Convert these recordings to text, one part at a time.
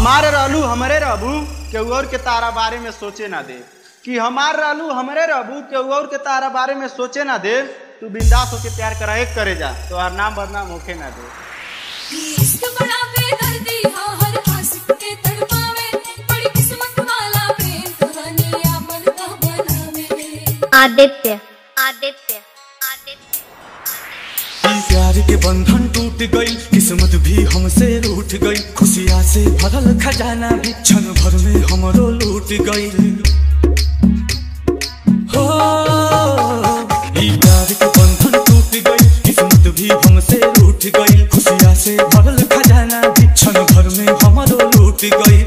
हमारे रहलू हमरे रहबू केहू और के तारा बारे में सोचे ना दे कि हमार रहलू हमरे रहबू केहू और के तारा बारे में सोचे ना दे। तू बिंदास होके प्यार करा एक करे जा तो हर नाम बदनाम होके ना दे। आदित्य आदित्य आदित्य प्यार के बंधन टूट गई, किस्मत भी हमसे रूठ गई, खुशियाँ से भरल खजाना भी क्षण भर में हमरो लूट गई। हो प्यार के बंधन टूट गई, किस्मत भी हमसे रूठ गई, खुशियाँ से भरल खजाना भी क्षण भर में हमरो लूट गई।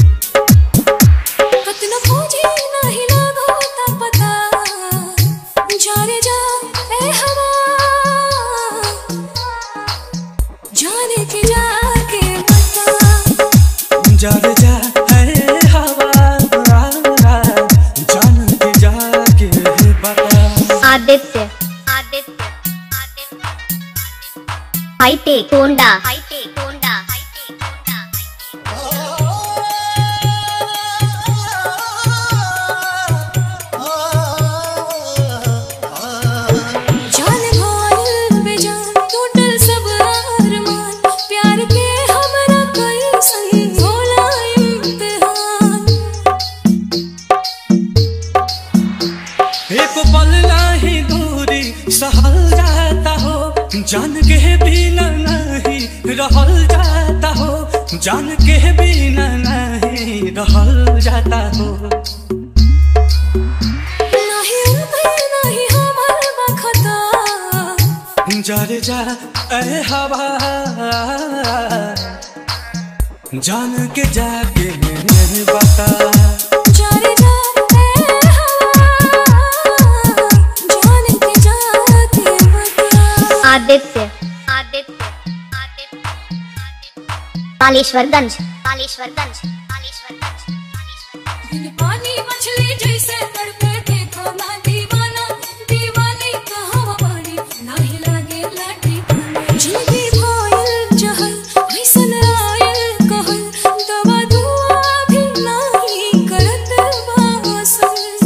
जाने जा है हवा जान के जाके बता। Aditya Aditya Aditya hitech Honda hitech Honda hitech सहल जाता हो जान के बिना नहीं रहल जाता हो, जान के बिना नहीं रहल जाता हो। जारे जा ए हवा जान के जाके बता। आदित्य आदित्य आदित्य कालेश्वरगंज कालेश्वरगंज कालेश्वरगंज पानी मछली जैसे तड़पे देखो ना दीवाना दीवानी कहवा पानी नाही लागे लाठी जिंदगी भइल जहल ऐसन आयल कहल दवा दुआ भी नाही करत बासल।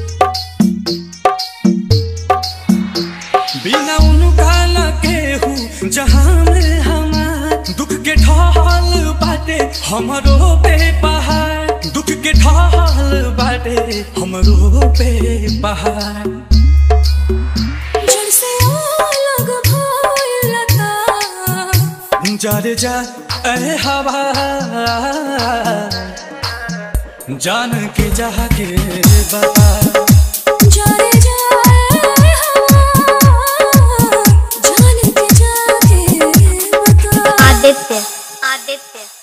बिना उनका जहाँ में हमार दुख के ढाल बाटे हमरो पे पहाड़, दुख के ढाल बाटे हमरो पे पहाड़। जड़ से अलग भइल लता जारे जा ए हवा जान के जाके बता। आदित्य आदित्य